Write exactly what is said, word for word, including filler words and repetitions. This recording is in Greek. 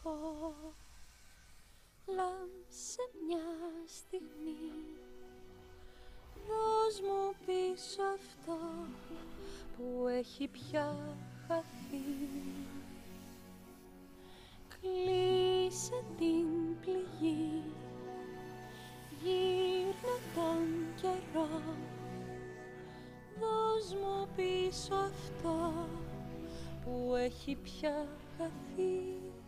λάμψε μια στιγμή. Δώσ' μου πίσω αυτό που έχει πια χαθεί. Κλείσε την πληγή, γύρνα τον καιρό. Δώσ' μου πίσω αυτό που έχει πια χαθεί.